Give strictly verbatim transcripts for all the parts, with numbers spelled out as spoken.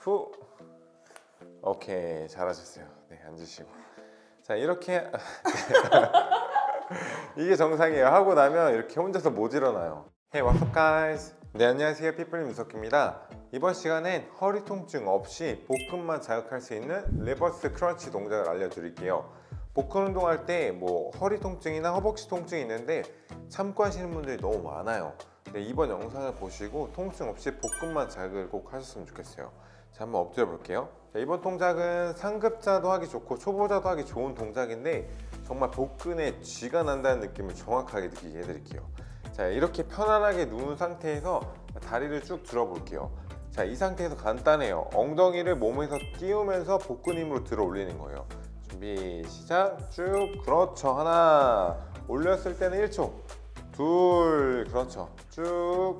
후. 오케이, 잘하셨어요. 네, 앉으시고. 자, 이렇게 이게 정상이에요. 하고 나면 이렇게 혼자서 못 일어나요. Hey, what's up guys? 네, 안녕하세요. 피플 민석입니다. 이번 시간엔 허리 통증 없이 복근만 자극할 수 있는 리버스 크런치 동작을 알려드릴게요. 복근 운동할 때 뭐 허리 통증이나 허벅지 통증이 있는데 참고 하시는 분들이 너무 많아요. 네, 이번 영상을 보시고 통증 없이 복근만 자극을 꼭 하셨으면 좋겠어요. 자, 한번 엎드려 볼게요. 자, 이번 동작은 상급자도 하기 좋고 초보자도 하기 좋은 동작인데 정말 복근에 쥐가 난다는 느낌을 정확하게 느끼게 해드릴게요. 자, 이렇게 편안하게 누운 상태에서 다리를 쭉 들어 볼게요. 자, 이 상태에서 간단해요. 엉덩이를 몸에서 띄우면서 복근 힘으로 들어 올리는 거예요. 준비 시작. 쭉. 그렇죠. 하나. 올렸을 때는 일 초. 둘. 그렇죠. 쭉.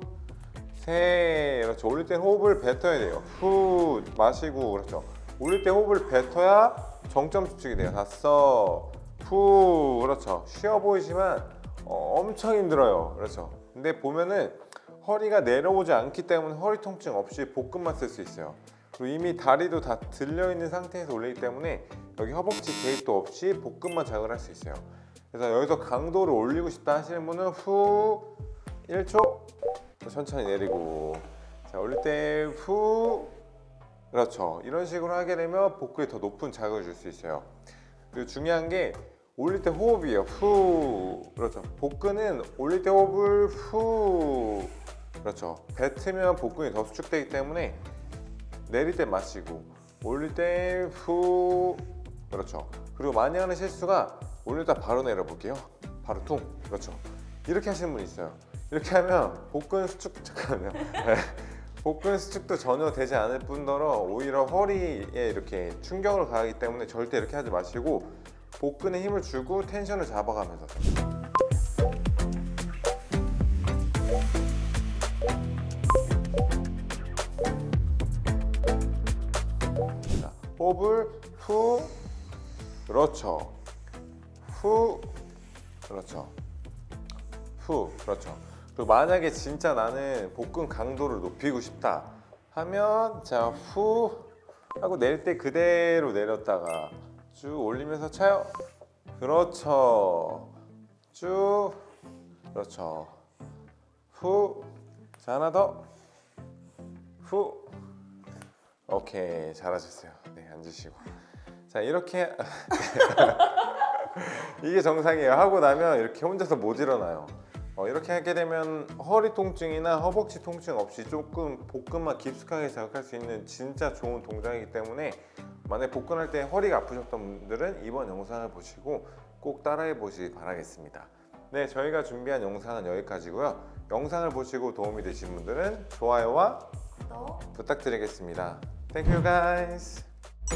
셋. 그렇죠. 올릴 때는 호흡을 뱉어야 돼요. 후. 마시고. 그렇죠. 올릴 때 호흡을 뱉어야 정점 수축이 돼요. 다섯. 후. 그렇죠. 쉬워 보이지만 어, 엄청 힘들어요. 그렇죠. 근데 보면은 허리가 내려오지 않기 때문에 허리 통증 없이 복근만 쓸 수 있어요. 그리고 이미 다리도 다 들려있는 상태에서 올리기 때문에 여기 허벅지 개입도 없이 복근만 자극을 할 수 있어요. 그래서 여기서 강도를 올리고 싶다 하시는 분은 후 일 초 천천히 내리고, 자, 올릴 때 후. 그렇죠. 이런 식으로 하게 되면 복근에 더 높은 자극을 줄 수 있어요. 그리고 중요한 게 올릴 때 호흡이에요. 후. 그렇죠. 복근은 올릴 때 호흡을 후. 그렇죠. 뱉으면 복근이 더 수축되기 때문에 내릴 때 마시고 올릴 때 후. 그렇죠. 그리고 많이 하는 실수가 올릴 때 바로 내려볼게요. 바로 퉁. 그렇죠. 이렇게 하시는 분이 있어요. 이렇게 하면 복근 수축 잠깐만요. 복근 수축도 전혀 되지 않을 뿐더러 오히려 허리에 이렇게 충격을 가하기 때문에 절대 이렇게 하지 마시고 복근에 힘을 주고 텐션을 잡아가면서. 자, 호흡을 후. 그렇죠. 후. 그렇죠. 후. 그렇죠. 그리고 만약에 진짜 나는 복근 강도를 높이고 싶다 하면 자, 후 하고 내릴 때 그대로 내렸다가 쭉 올리면서 차요. 그렇죠. 쭉. 그렇죠. 후. 자, 하나 더. 후. 오케이, 잘하셨어요. 네, 앉으시고. 자, 이렇게 이게 정상이에요. 하고 나면 이렇게 혼자서 못 일어나요. 어, 이렇게 하게 되면 허리 통증이나 허벅지 통증 없이 조금 복근만 깊숙하게 자극할 수 있는 진짜 좋은 동작이기 때문에 만약에 복근할 때 허리가 아프셨던 분들은 이번 영상을 보시고 꼭 따라해 보시기 바라겠습니다. 네, 저희가 준비한 영상은 여기까지고요. 영상을 보시고 도움이 되신 분들은 좋아요와 구독 부탁드리겠습니다. Thank you guys.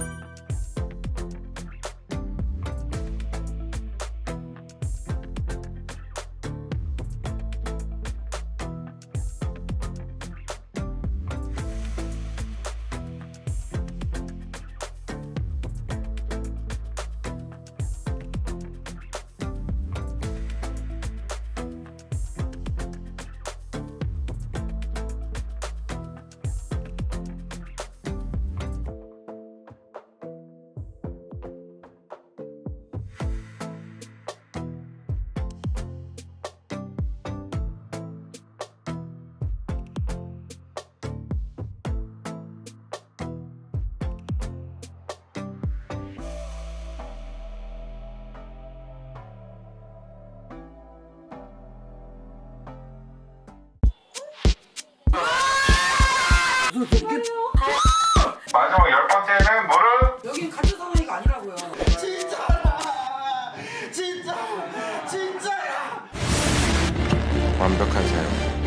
마지막 열 번째는 뭐를? 여긴 같은 상황이가 아니라고요. 진짜라! 진짜! 진짜야! 완벽한 사용.